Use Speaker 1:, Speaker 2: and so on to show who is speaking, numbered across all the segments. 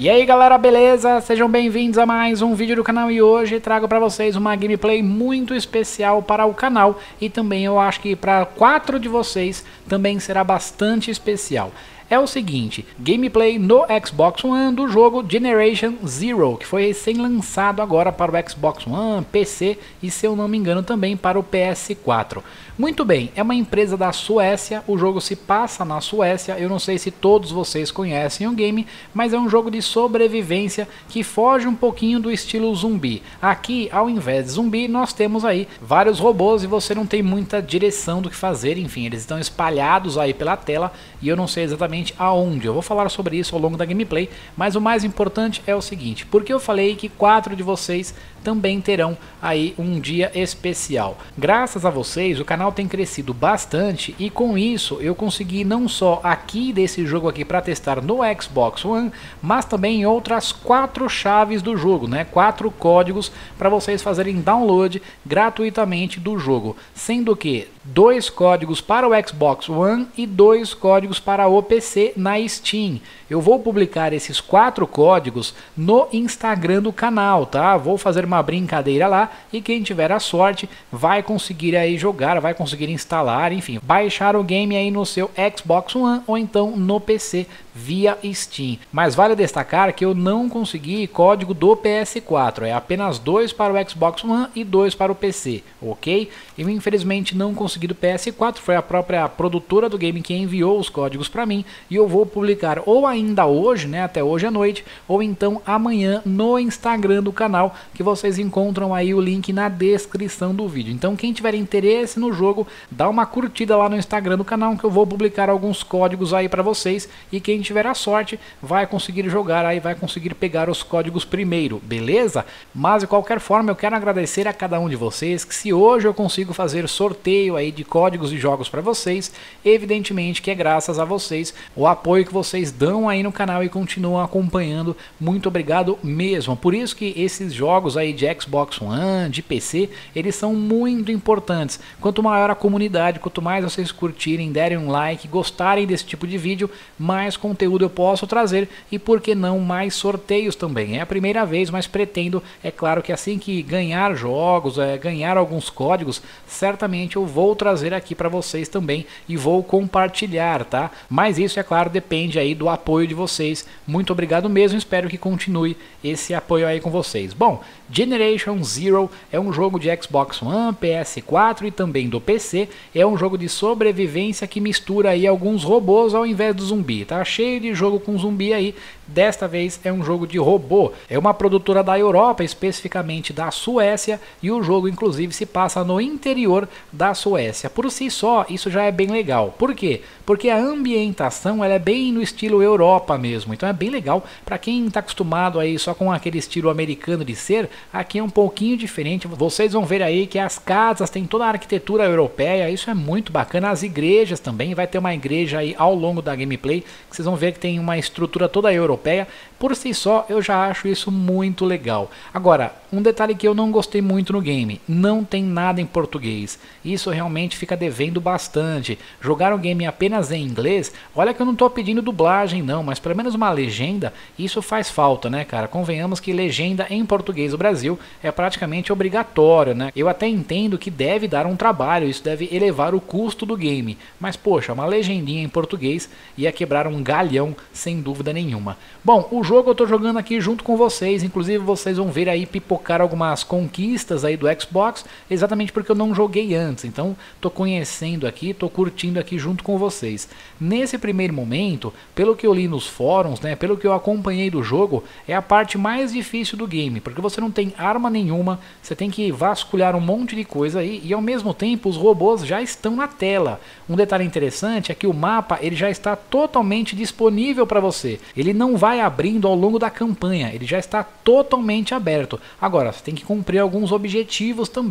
Speaker 1: E aí galera, beleza? Sejam bem-vindos a mais um vídeo do canal e hoje trago para vocês uma gameplay muito especial para o canal e também eu acho que para 4 de vocês também será bastante especial. É o seguinte, gameplay no Xbox One do jogo Generation Zero, que foi recém-lançado agora para o Xbox One, PC e, se eu não me engano, também para o PS4. Muito bem, é uma empresa da Suécia, o jogo se passa na Suécia, eu não sei se todos vocês conhecem o game, mas é um jogo de sobrevivência que foge um pouquinho do estilo zumbi. Aqui, ao invés de zumbi, nós temos aí vários robôs e você não tem muita direção do que fazer, enfim, eles estão espalhados aí pela tela e eu não sei exatamente aonde. Eu vou falar sobre isso ao longo da gameplay, mas o mais importante é o seguinte, porque eu falei que 4 de vocês também terão aí um dia especial. Graças a vocês o canal tem crescido bastante e com isso eu consegui não só aqui desse jogo aqui para testar no Xbox One, mas também em outras 4 chaves do jogo, né? 4 códigos para vocês fazerem download gratuitamente do jogo, sendo que 2 códigos para o Xbox One e 2 códigos para o PC na Steam. Eu vou publicar esses 4 códigos no Instagram do canal, tá? Vou fazer uma brincadeira lá e quem tiver a sorte vai conseguir aí jogar, vai conseguir instalar, enfim, baixar o game aí no seu Xbox One ou então no PC via Steam. Mas vale destacar que eu não consegui código do PS4, é apenas 2 para o Xbox One e 2 para o PC, ok? Eu infelizmente não consegui do PS4, foi a própria produtora do game que enviou os códigos para mim e eu vou publicar ou ainda hoje, né, até hoje à noite, ou então amanhã no Instagram do canal, que vocês encontram aí o link na descrição do vídeo. Então quem tiver interesse no jogo, dá uma curtida lá no Instagram do canal que eu vou publicar alguns códigos aí para vocês e quem tiver a sorte vai conseguir jogar aí, vai conseguir pegar os códigos primeiro, beleza? Mas de qualquer forma eu quero agradecer a cada um de vocês que se hoje eu consigo fazer sorteio aí de códigos de jogos para vocês, evidentemente que é graças a vocês, o apoio que vocês dão aí no canal e continuam acompanhando, muito obrigado mesmo. Por isso que esses jogos aí de Xbox One, de PC, eles são muito importantes. Quanto maior a comunidade, quanto mais vocês curtirem, derem um like, gostarem desse tipo de vídeo, mais conteúdo eu posso trazer e por que não mais sorteios também. É a primeira vez, mas pretendo, é claro que assim que ganhar jogos, ganhar alguns códigos, certamente eu vou trazer aqui para vocês também e vou compartilhar, tá? Mas isso, é claro, depende aí do apoio de vocês. Muito obrigado mesmo, espero que continue esse apoio aí com vocês. Bom, Generation Zero é um jogo de Xbox One, PS4 e também do PC. É um jogo de sobrevivência que mistura aí alguns robôs ao invés do zumbi. Tá cheio de jogo com zumbi aí, desta vez é um jogo de robô. É uma produtora da Europa, especificamente da Suécia, e o jogo inclusive se passa no interior da Suécia. Por si só, isso já é bem legal. Por quê? Porque a ambientação ela é bem no estilo Europa mesmo, então é bem legal para quem está acostumado aí só com aquele estilo americano de ser. Aqui é um pouquinho diferente, vocês vão ver aí que as casas têm toda a arquitetura europeia, isso é muito bacana. As igrejas também, vai ter uma igreja aí ao longo da gameplay, que vocês vão ver que tem uma estrutura toda europeia. Por si só, eu já acho isso muito legal. Agora, um detalhe que eu não gostei muito no game, não tem nada em português. Isso realmente fica devendo bastante. Jogar o game apenas em inglês, olha que eu não estou pedindo dublagem não, mas pelo menos uma legenda, isso faz falta, né, cara? Convenhamos que legenda em português no Brasil é praticamente obrigatório, né? Eu até entendo que deve dar um trabalho, isso deve elevar o custo do game, mas poxa, uma legendinha em português ia quebrar um galhão sem dúvida nenhuma. Bom, o jogo eu tô jogando aqui junto com vocês, inclusive vocês vão ver aí pipocar algumas conquistas aí do Xbox, exatamente porque eu não joguei antes, então tô conhecendo aqui, tô curtindo aqui junto com vocês. Nesse primeiro momento, pelo que eu li nos fóruns, né, pelo que eu acompanhei do jogo, é a parte mais difícil do game, porque você não tem arma nenhuma, você tem que vasculhar um monte de coisa aí e ao mesmo tempo os robôs já estão na tela. Um detalhe interessante é que o mapa ele já está totalmente disponível para você, ele não vai abrindo ao longo da campanha, ele já está totalmente aberto. Agora, você tem que cumprir alguns objetivos também.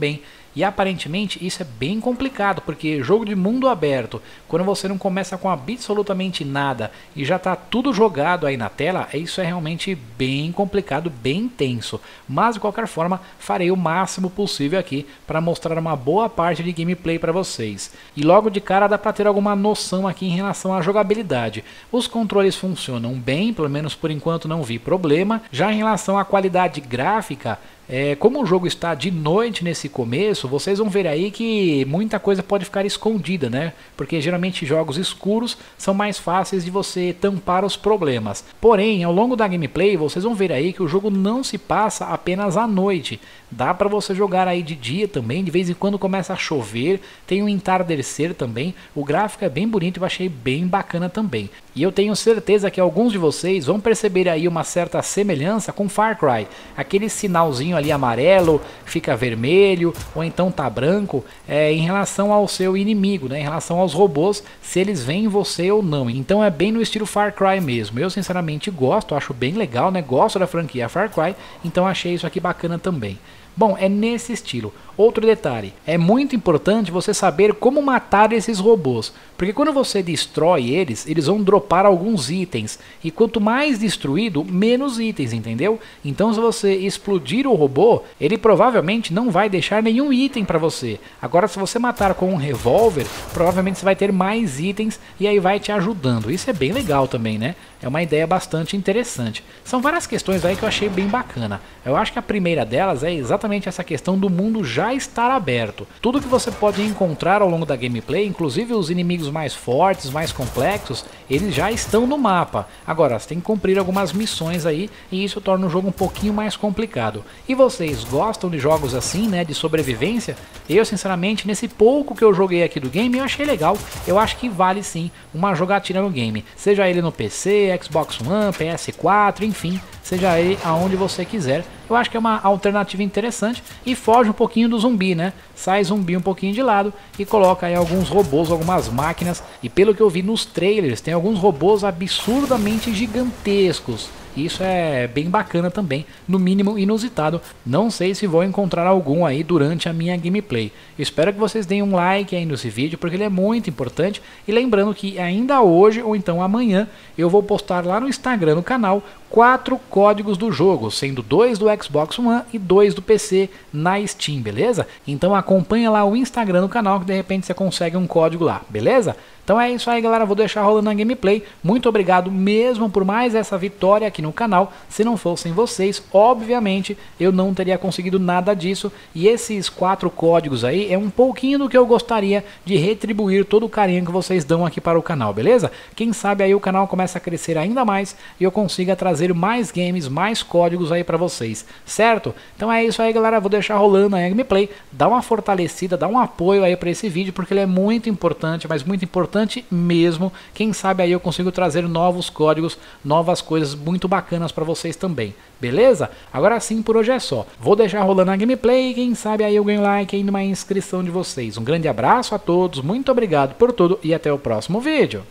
Speaker 1: E aparentemente isso é bem complicado, porque jogo de mundo aberto, quando você não começa com absolutamente nada e já está tudo jogado aí na tela, isso é realmente bem complicado, bem tenso. Mas de qualquer forma, farei o máximo possível aqui para mostrar uma boa parte de gameplay para vocês. E logo de cara dá para ter alguma noção aqui em relação à jogabilidade. Os controles funcionam bem, pelo menos por enquanto não vi problema. Já em relação à qualidade gráfica, como o jogo está de noite nesse começo, vocês vão ver aí que muita coisa pode ficar escondida, né? Porque geralmente jogos escuros são mais fáceis de você tampar os problemas. Porém, ao longo da gameplay, vocês vão ver aí que o jogo não se passa apenas à noite. Dá para você jogar aí de dia também, de vez em quando começa a chover, tem um entardecer também. O gráfico é bem bonito e eu achei bem bacana também. E eu tenho certeza que alguns de vocês vão perceber aí uma certa semelhança com Far Cry. Aquele sinalzinho ali amarelo, fica vermelho, ou então tá branco, em relação ao seu inimigo, né? Em relação aos robôs, se eles veem você ou não. Então é bem no estilo Far Cry mesmo. Eu sinceramente gosto, acho bem legal, né? Gosto da franquia Far Cry, então achei isso aqui bacana também. Bom, é nesse estilo. Outro detalhe, é muito importante você saber como matar esses robôs, porque quando você destrói eles, eles vão dropar alguns itens, e quanto mais destruído, menos itens, entendeu? Então se você explodir o robô, ele provavelmente não vai deixar nenhum item para você. Agora se você matar com um revólver, provavelmente você vai ter mais itens e aí vai te ajudando. Isso é bem legal também, né? É uma ideia bastante interessante. São várias questões aí que eu achei bem bacana. Eu acho que a primeira delas é exatamente essa questão do mundo já estar aberto. Tudo que você pode encontrar ao longo da gameplay, inclusive os inimigos mais fortes, mais complexos, eles já estão no mapa. Agora, você tem que cumprir algumas missões aí e isso torna o jogo um pouquinho mais complicado. E vocês gostam de jogos assim, né, de sobrevivência? Eu, sinceramente, nesse pouco que eu joguei aqui do game, eu achei legal. Eu acho que vale sim uma jogatina no game. Seja ele no PC, Xbox One, PS4, enfim, seja ele aonde você quiser. Eu acho que é uma alternativa interessante e foge um pouquinho do zumbi, né? Sai zumbi um pouquinho de lado e coloca aí alguns robôs, algumas máquinas. E pelo que eu vi nos trailers, tem alguns robôs absurdamente gigantescos. Isso é bem bacana também, no mínimo inusitado. Não sei se vou encontrar algum aí durante a minha gameplay. Espero que vocês deem um like aí nesse vídeo, porque ele é muito importante. E lembrando que ainda hoje ou então amanhã eu vou postar lá no Instagram, no canal, 4 códigos do jogo, sendo 2 do Xbox One e 2 do PC na Steam, beleza? Então acompanha lá o Instagram no canal que de repente você consegue um código lá, beleza? Então é isso aí, galera, vou deixar rolando a gameplay. Muito obrigado mesmo por mais essa vitória aqui no canal. Se não fossem vocês, obviamente, eu não teria conseguido nada disso. E esses 4 códigos aí é um pouquinho do que eu gostaria de retribuir todo o carinho que vocês dão aqui para o canal, beleza? Quem sabe aí o canal começa a crescer ainda mais e eu consiga trazer mais games, mais códigos aí para vocês, certo? Então é isso aí, galera, vou deixar rolando aí a gameplay. Dá uma fortalecida, dá um apoio aí para esse vídeo, porque ele é muito importante, mas muito importante mesmo. Quem sabe aí eu consigo trazer novos códigos, novas coisas muito bacanas para vocês também, beleza? Agora sim, por hoje é só. Vou deixar rolando a gameplay e quem sabe aí eu ganho like aí numa inscrição de vocês. Um grande abraço a todos, muito obrigado por tudo e até o próximo vídeo.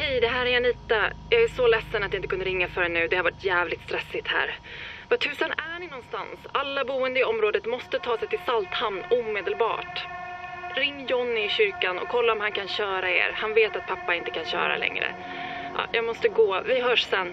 Speaker 2: Hej, det här är Anita. Jag är så ledsen att jag inte kunde ringa förrän nu. Det har varit jävligt stressigt här. Vad tusan är ni någonstans? Alla boende i området måste ta sig till Salthamn omedelbart. Ring Johnny i kyrkan och kolla om han kan köra er. Han vet att pappa inte kan köra längre. Ja, jag måste gå. Vi hörs sen.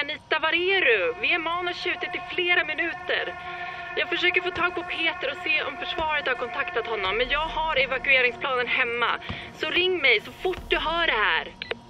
Speaker 2: Anita, var är du? Vi är manustjutet i flera minuter. Jag försöker få tag på Peter och se om försvaret har kontaktat honom. Men jag har evakueringsplanen hemma. Så ring mig så fort du hör det här.